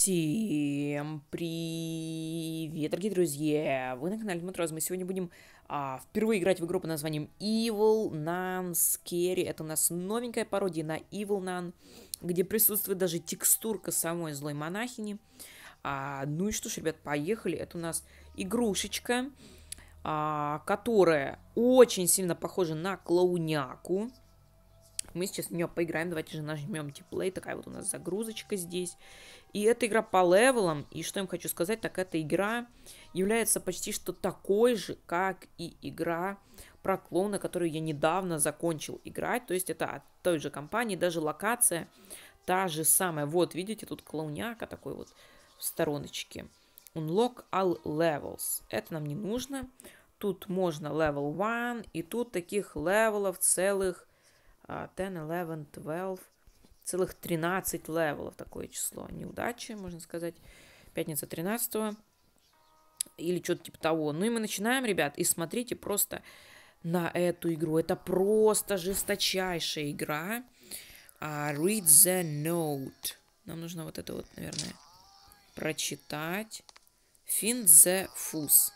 Всем привет, дорогие друзья! Вы на канале Матроз. Мы сегодня будем впервые играть в игру под названием Evil Nun Scary. Это у нас новенькая пародия на Evil Nun, где присутствует даже текстурка самой злой монахини. Ну и что ж, ребят, поехали. Это у нас игрушечка, которая очень сильно похожа на клоуняку. Мы сейчас в нее поиграем. Давайте же нажмем play. Такая вот у нас загрузочка здесь. И эта игра по левелам. И что я вам хочу сказать, так эта игра является почти что такой же, как и игра про клоуна, которую я недавно закончил играть. То есть это от той же компании, даже локация та же самая. Вот, видите, тут клоуняка такой вот в стороночке. Unlock all levels. Это нам не нужно. Тут можно level 1. И тут таких левелов целых 10, 11, 12, целых 13 левелов, такое число. Неудачи, можно сказать. Пятница 13 или что-то типа того. Ну и мы начинаем, ребят, и смотрите просто на эту игру. Это просто жесточайшая игра. Read the note. Нам нужно вот это вот, наверное, прочитать. Find the fuzz.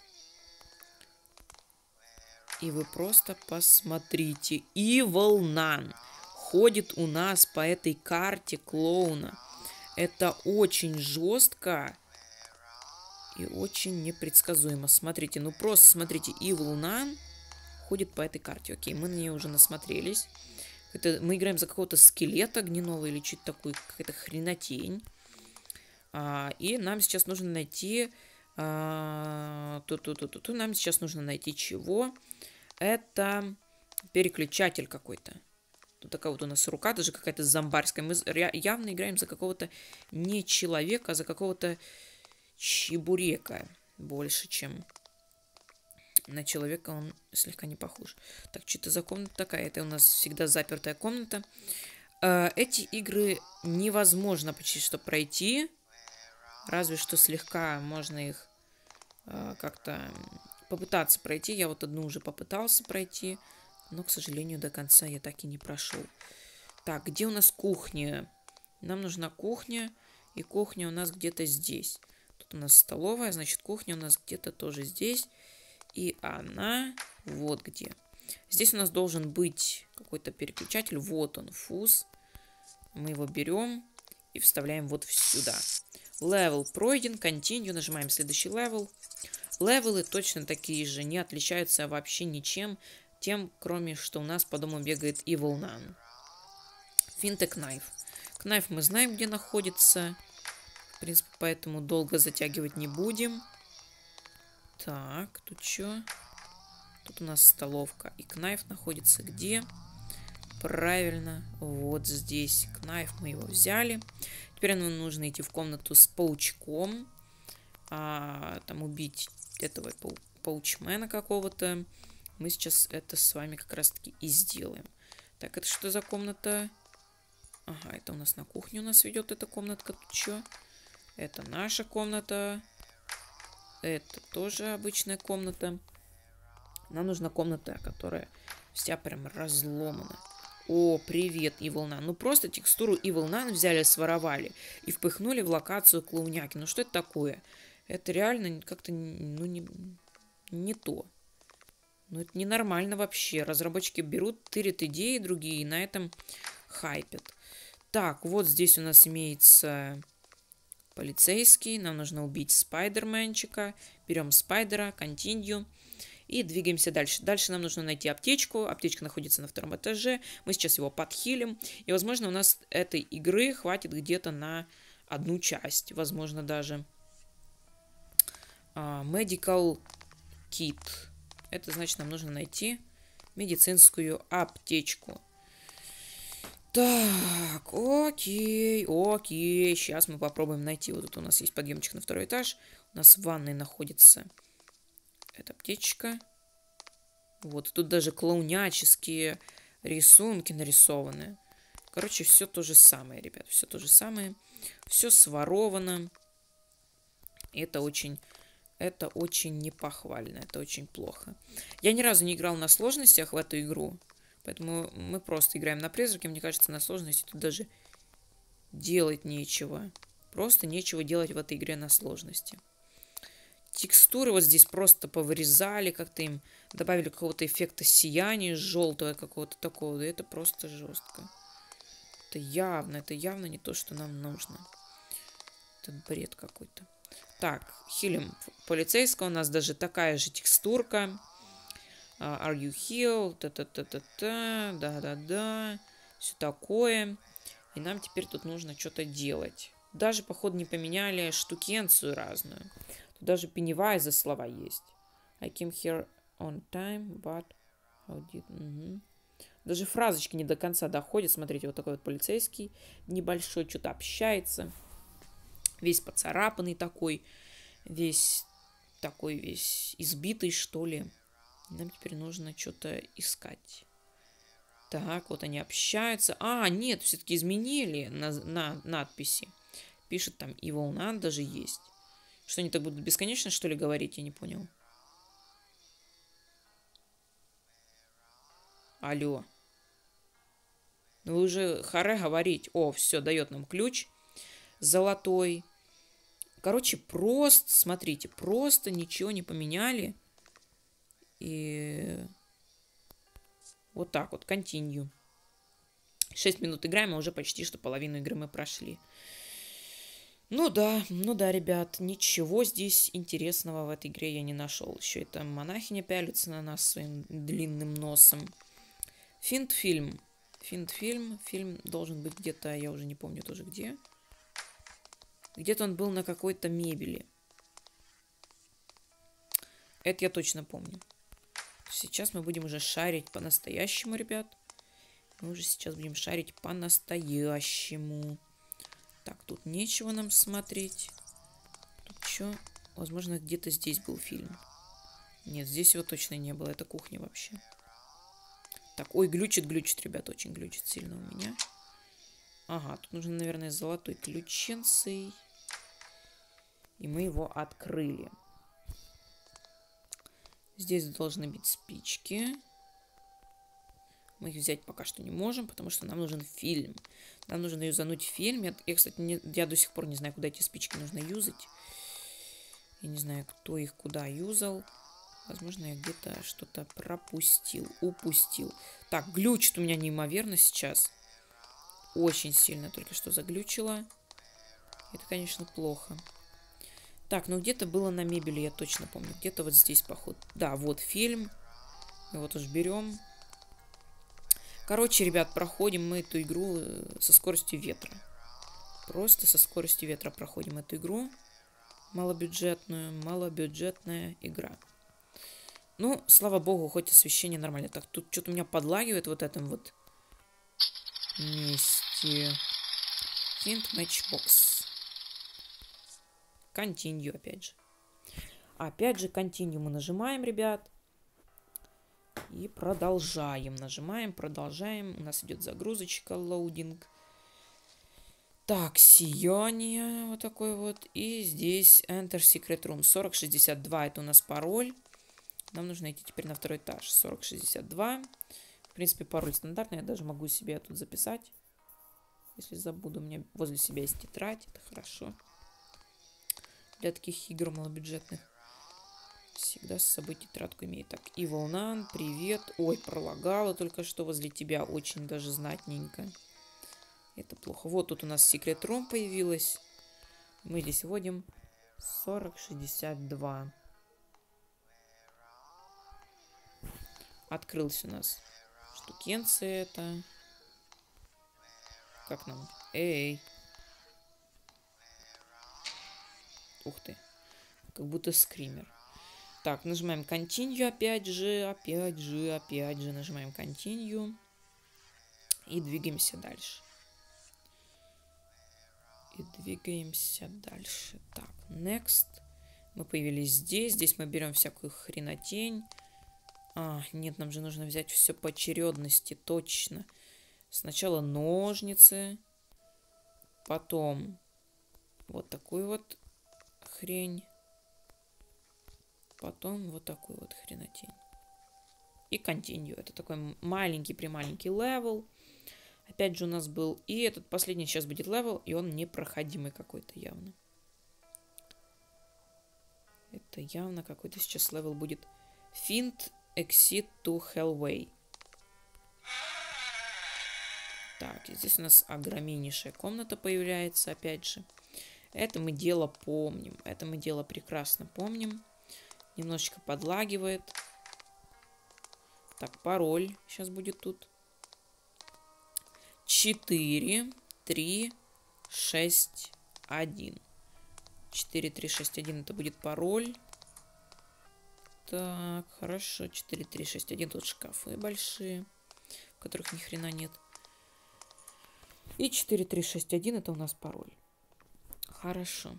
И вы просто посмотрите. Evil Nun ходит у нас по этой карте клоуна. Это очень жестко и очень непредсказуемо. Смотрите, ну просто смотрите. Evil Nun ходит по этой карте. Окей, мы на нее уже насмотрелись. Мы играем за какого-то скелета гнилого или что-то такое, какая-то хренотень. И нам сейчас нужно найти... Нам сейчас нужно найти чего? Это переключатель какой-то. Тут такая вот у нас рука, даже какая-то зомбарская. Мы явно играем за какого-то не человека, а за какого-то чебурека. Больше, чем на человека он слегка не похож. Так, что это за комната такая? Это у нас всегда запертая комната. Эти игры невозможно почти что пройти. Разве что слегка можно их как-то попытаться пройти. Я вот одну уже попытался пройти, но, к сожалению, до конца я так и не прошел. Так, где у нас кухня? Нам нужна кухня, и кухня у нас где-то здесь. Тут у нас столовая, значит, кухня у нас где-то тоже здесь. И она вот где. Здесь у нас должен быть какой-то переключатель. Вот он, фуз. Мы его берем и вставляем вот сюда. Левел пройден, continue, нажимаем следующий левел. Левелы точно такие же, не отличаются вообще ничем, тем, кроме что у нас по дому бегает Evil Nun. Find a knife. Knife мы знаем, где находится. В принципе, поэтому долго затягивать не будем. Так, тут что? Тут у нас столовка. И knife находится где? Правильно, вот здесь. Knife мы его взяли. Теперь нам нужно идти в комнату с паучком. Там убить этого паучмена какого-то. Мы сейчас это с вами как раз-таки и сделаем. Так, это что за комната? Ага, это у нас на кухню нас ведет эта комнатка. Тут что? Это наша комната. Это тоже обычная комната. Нам нужна комната, которая вся прям разломана. О, привет, Evil Nun. Ну, просто текстуру Evil Nun взяли, своровали и впихнули в локацию клоуняки. Ну, что это такое? Это реально как-то, ну, не то. Ну, это ненормально вообще. Разработчики берут, тырят идеи другие и на этом хайпят. Так, вот здесь у нас имеется полицейский. Нам нужно убить спайдерменчика. Берем спайдера, continue. И двигаемся дальше. Дальше нам нужно найти аптечку. Аптечка находится на 2-м этаже. Мы сейчас его подхилим. И, возможно, у нас этой игры хватит где-то на одну часть. Возможно, даже medical kit. Это значит, нам нужно найти медицинскую аптечку. Так, окей. Сейчас мы попробуем найти. Вот тут у нас есть подъемчик на 2-й этаж. У нас в ванной находится эта аптечка. Вот, тут даже клоуняческие рисунки нарисованы. Короче, все то же самое, ребят. Все то же самое. Все своровано. Это очень непохвально. Это очень плохо. Я ни разу не играл на сложностях в эту игру. Поэтому мы просто играем на призраке. Мне кажется, на сложности тут даже делать нечего. Просто нечего делать в этой игре на сложности. Текстуры вот здесь просто повырезали, как-то им добавили какого-то эффекта сияния желтого какого-то такого. Да это просто жестко. Это явно не то, что нам нужно. Это бред какой-то. Так, хилим полицейского. У нас даже такая же текстурка. Are you healed? Та-та-та-та-та. Да-да-да. Все такое. И нам теперь тут нужно что-то делать. Даже, походу, не поменяли штукенцию разную. Тут даже Пеннивайза слова есть. I came here on time, but how did... Даже фразочки не до конца доходят. Смотрите, вот такой вот полицейский небольшой, что-то общается. Весь поцарапанный такой. Весь избитый, что ли. Нам теперь нужно что-то искать. Так, вот они общаются. А, нет, все-таки изменили на надписи. Пишет там и волна даже есть. Что они так будут бесконечно, что ли, говорить? Я не понял. Алло. Ну вы уже харе говорить. О, все, дает нам ключ золотой. Короче, просто, смотрите, просто ничего не поменяли. И вот так вот, continue. 6 минут играем, а уже почти что половину игры мы прошли. Ну да, ребят, ничего здесь интересного в этой игре я не нашел. Еще эта монахиня пялится на нас своим длинным носом. Финт-фильм. Фильм должен быть где-то, я уже не помню тоже где. Где-то он был на какой-то мебели. Это я точно помню. Сейчас мы будем уже шарить по-настоящему, ребят. Мы уже сейчас будем шарить по-настоящему. Так, тут нечего нам смотреть. Тут что? Возможно, где-то здесь был фильм. Нет, здесь его точно не было. Это кухня вообще. Так, ой, глючит, ребят. Очень глючит сильно у меня. Ага, тут нужно, наверное, золотой ключенцей. И мы его открыли. Здесь должны быть спички. Мы их взять пока что не можем, потому что нам нужен фильм. Нам нужно юзануть фильм. Я кстати, я до сих пор не знаю, куда эти спички нужно юзать. Я не знаю, кто их куда юзал. Возможно, я где-то что-то пропустил, упустил. Так, глючит у меня неимоверно сейчас. Очень сильно только что заглючило. Это, конечно, плохо. Так, ну где-то было на мебели, я точно помню. Где-то вот здесь, походу. Да, вот фильм. Мы вот уж берем. Короче, ребят, проходим мы эту игру со скоростью ветра. Просто со скоростью ветра проходим эту игру. Малобюджетная игра. Ну, слава богу, хоть освещение нормально. Так, тут что-то у меня подлагивает вот этом вот месте. Hint Matchbox. Continue, опять же. Опять же, Continue мы нажимаем, ребят. И продолжаем. Нажимаем, продолжаем. У нас идет загрузочка, лоудинг. Так, сияние. Вот такой вот. И здесь Enter Secret Room. 4062 это у нас пароль. Нам нужно идти теперь на второй этаж. 4062. В принципе, пароль стандартный. Я даже могу себе тут записать. Если забуду. У меня возле себя есть тетрадь. Это хорошо. Для таких игр малобюджетных. Всегда с собой тетрадку имею. Так, и волна, привет. Ой, пролагала только что возле тебя. Очень даже знатненько. Это плохо. Вот тут у нас Secret Room появилась. Мы здесь вводим 4062. Открылся у нас штукенция это. Как нам? Эй. Ух ты. Как будто скример. Так, нажимаем Continue опять же. Нажимаем Continue. И двигаемся дальше. Так, Next. Мы появились здесь. Здесь мы берем всякую хренотень. А, нет, нам же нужно взять все по очередности. Точно. Сначала ножницы. Потом вот такую вот хрень. Потом вот такой вот хренотень. И Continue. Это такой маленький-прималенький левел. Опять же у нас был и этот последний сейчас будет левел, и он непроходимый какой-то явно. Это явно какой-то сейчас левел будет. Fint Exit to Hellway. Так, и здесь у нас огромнейшая комната появляется, опять же. Это мы дело помним. Это мы дело прекрасно помним. Немножечко подлагивает. Так, пароль сейчас будет тут. 4, 3, 6, 1. 4, 3, 6, 1 это будет пароль. Так, хорошо. 4, 3, 6, 1. Тут шкафы большие, в которых ни хрена нет. И 4, 3, 6, 1 это у нас пароль. Хорошо.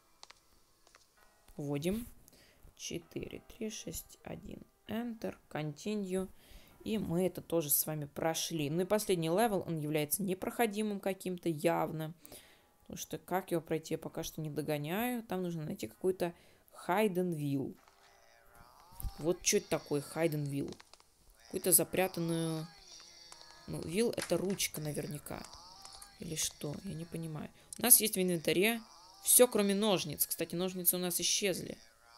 Вводим. 4, 3, 6, 1. Enter. Continue. И мы это тоже с вами прошли. Ну и последний левел, он является непроходимым каким-то явно. Потому что как его пройти, я пока что не догоняю. Там нужно найти какую-то Hidden Wheel. Вот что это такое Hidden Wheel? Какую-то запрятанную... Ну, wheel это ручка наверняка. Или что? Я не понимаю. У нас есть в инвентаре все, кроме ножниц. Кстати, ножницы у нас исчезли.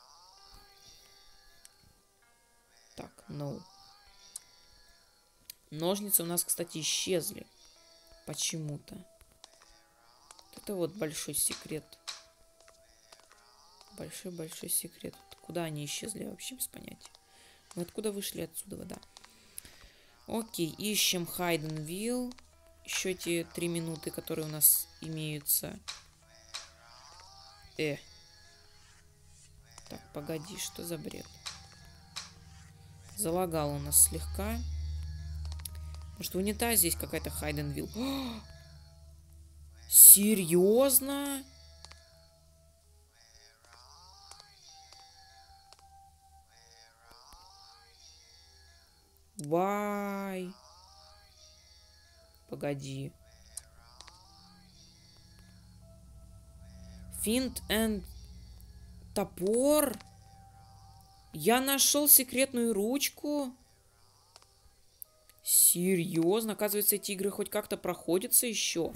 Так, no. Ножницы у нас, кстати, исчезли. Почему-то. Это вот большой секрет. Большой-большой секрет. Куда они исчезли, я вообще без понятия. Мы откуда вышли отсюда, вода? Окей, ищем Hidden Wheel. Еще эти 3 минуты, которые у нас имеются. Так, погоди, что за бред? Залагал у нас слегка. Может, в унитазе есть какая-то Hidden Wheel? Серьезно? Вай. Погоди. Финт and топор. Я нашел секретную ручку. Серьезно? Оказывается, эти игры хоть как-то проходятся еще.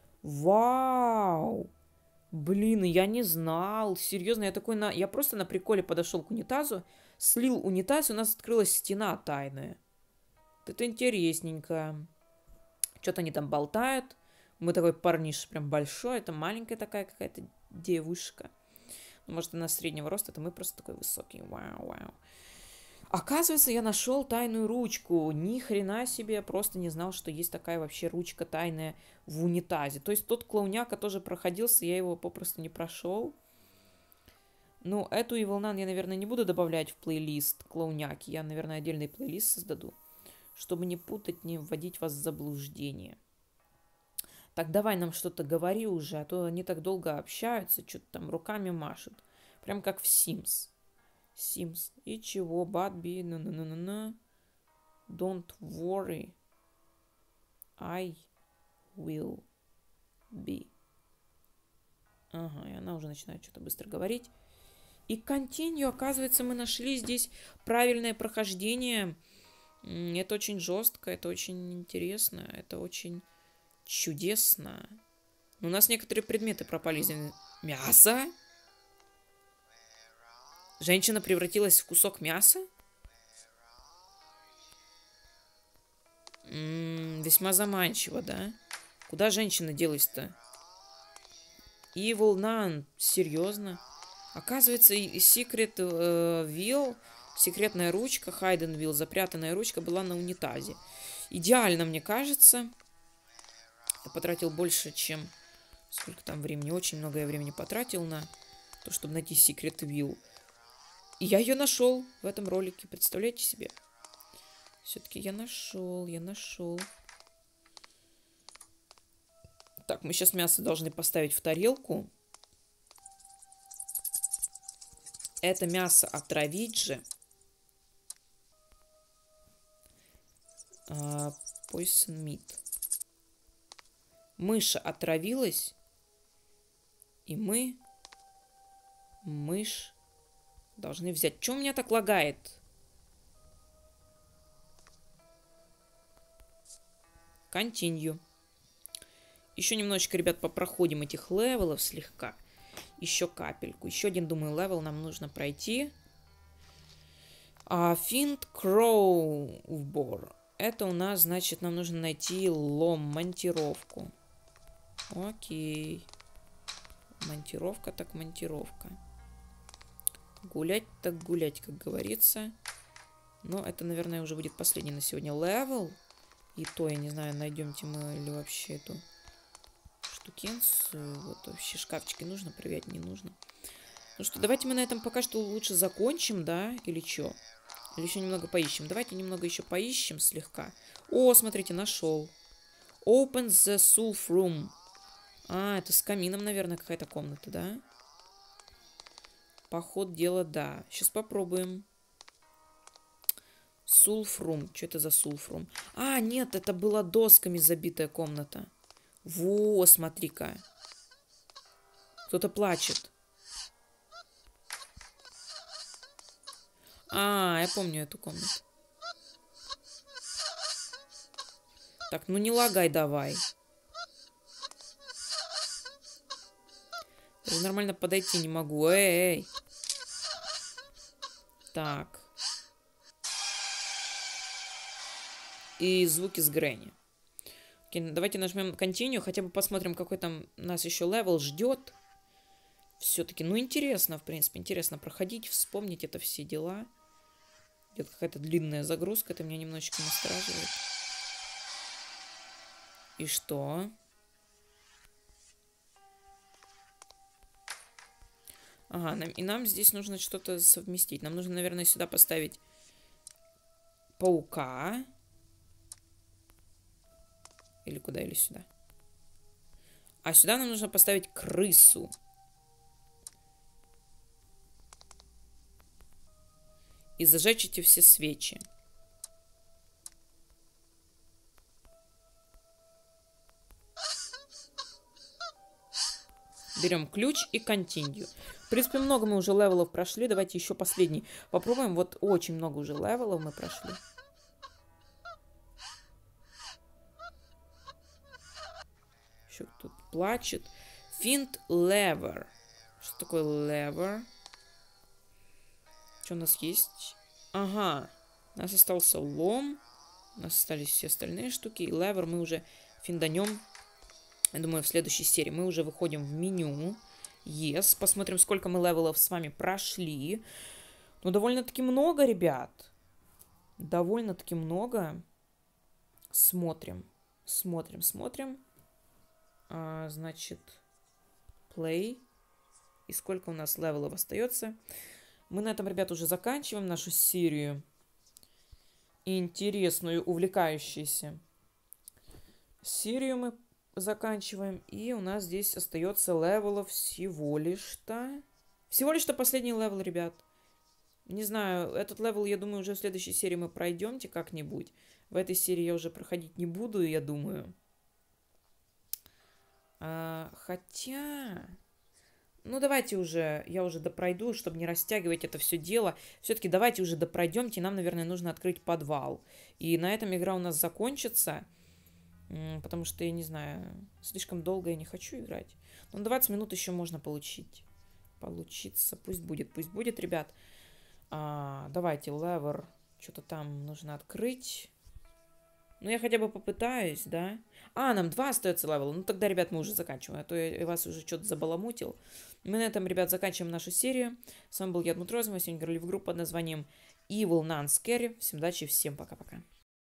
Вау! Блин, я не знал. Серьезно, я просто на приколе подошел к унитазу, слил унитаз, и у нас открылась стена тайная. Это интересненько. Что-то они там болтают. Мы такой парниш прям большой. Это маленькая такая какая-то девушка. Может, она среднего роста, это мы просто такой высокий. Вау, вау. Оказывается, я нашел тайную ручку. Ни хрена себе, я просто не знал, что есть такая вообще ручка тайная в унитазе. То есть тот клоуняка тоже проходился, я его попросту не прошел. Ну, эту Evil Nun я, наверное, не буду добавлять в плейлист клоуняки. Я, наверное, отдельный плейлист создаю, чтобы не путать, не вводить вас в заблуждение. Так, давай нам что-то говори уже, а то они так долго общаются, что-то там руками машут. Прям как в Sims. Sims. И чего? But be... Don't worry. I will be. Ага, и она уже начинает что-то быстро говорить. И continue, оказывается, мы нашли здесь правильное прохождение. Это очень жестко, это очень интересно, это очень чудесно. У нас некоторые предметы пропали из мяса. Женщина превратилась в кусок мяса? Весьма заманчиво, да? Куда женщина делась-то? Evil Nun. Серьезно? Оказывается, Secret Wheel, секретная ручка, Hidden Wheel, запрятанная ручка была на унитазе. Идеально, мне кажется. Я потратил больше, чем... Сколько там времени? Очень много я времени потратил на то, чтобы найти Secret Wheel. И я ее нашел в этом ролике. Представляете себе? Все-таки я нашел. Так, мы сейчас мясо должны поставить в тарелку. Это мясо отравить же. Poison meat. Мыша отравилась. И мышь должны взять. Что у меня так лагает? Continue. Еще немножечко, ребят, попроходим этих левелов слегка. Еще капельку. Еще один, думаю, левел нам нужно пройти. Финт Кроу в бор. Это у нас, значит, нам нужно найти лом, монтировку. Окей. Монтировка так монтировка. Гулять так гулять, как говорится. Но это, наверное, уже будет последний на сегодня левел. И то, я не знаю, найдемте мы или вообще эту штукенцию. Вот вообще шкафчики нужно проверять, не нужно. Ну что, давайте мы на этом пока что лучше закончим, да? Или что? Или еще немного поищем. Давайте немного еще поищем слегка. О, смотрите, нашел. Open the Sulf Room. Это с камином, наверное, какая-то комната, да? Поход дела, да. Сейчас попробуем. Sulf Room. Что это за Sulf Room? Нет, это была досками забитая комната. Во, смотри-ка. Кто-то плачет. Я помню эту комнату. Так, ну не лагай давай. Даже нормально подойти не могу. Эй. Так. И звуки с Грэнни. Окей, давайте нажмем Continue. Хотя бы посмотрим, какой там нас еще левел ждет. Все-таки, ну интересно, в принципе. Интересно проходить, вспомнить это все дела. Идет какая-то длинная загрузка. Это меня немножечко настораживает. И что? И нам здесь нужно что-то совместить. Нам нужно, наверное, сюда поставить паука. Или куда, или сюда. А сюда нам нужно поставить крысу. И зажечь эти все свечи. Берем ключ и continue. В принципе, много мы уже левелов прошли. Давайте еще последний попробуем. Вот очень много уже левелов мы прошли. Еще тут плачет. Find lever. Что такое lever? Что у нас есть? У нас остался лом. У нас остались все остальные штуки. И lever мы уже финданем. Я думаю, в следующей серии мы уже выходим в меню. Yes. Посмотрим, сколько мы левелов с вами прошли. Ну, довольно-таки много, ребят. Довольно-таки много. Смотрим. Смотрим. Значит, play. И сколько у нас левелов остается. Мы на этом, ребят, уже заканчиваем нашу серию. Интересную, увлекающуюся. Серию мы заканчиваем. И у нас здесь остается левелов всего лишь-то. Всего лишь-то последний левел, ребят. Не знаю, этот левел, я думаю, уже в следующей серии мы пройдемте как-нибудь. В этой серии я уже проходить не буду, я думаю. Хотя... Ну, давайте уже, я уже допройду, чтобы не растягивать это все дело. Все-таки давайте уже допройдемте. Нам, наверное, нужно открыть подвал. И на этом игра у нас закончится. Потому что, я не знаю, слишком долго я не хочу играть. Но 20 минут еще можно получить. Получится. Пусть будет, ребят. Давайте, левер. Что-то там нужно открыть. Ну, я хотя бы попытаюсь, да? Нам 2 остается левела. Ну, тогда, ребят, мы уже заканчиваем. А то я вас уже что-то забаламутил. Мы на этом, ребят, заканчиваем нашу серию. С вами был я, Дмитрий Розов. Мы сегодня играли в группу под названием Evil Nun Scary. Всем удачи, всем пока-пока.